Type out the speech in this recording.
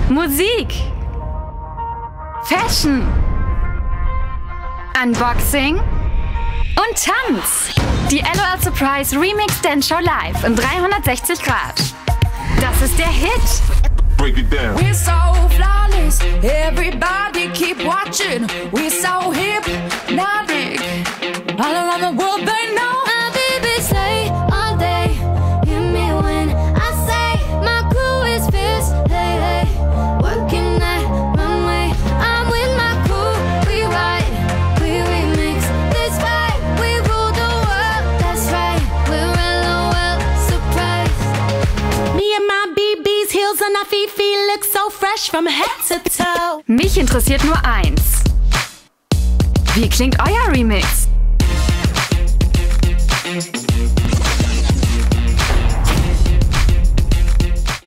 Musik, Fashion, Unboxing und Tanz. Die LOL Surprise Remix Dance Show live in 360 Grad. Das ist der Hit. Break it down. We're so flawless, everybody keep watching. We're so hypnotic, all around the world they know. My baby say all day, hear me when I say my crew is fierce. Hey, hey, working that runway. I'm with my crew, we ride, we remix this way. We rule the world, that's right. We're LOL Surprise. Me and my BB's heels on our feet look so fresh from head to toe. Mich interessiert nur eins. Wie klingt euer Remix?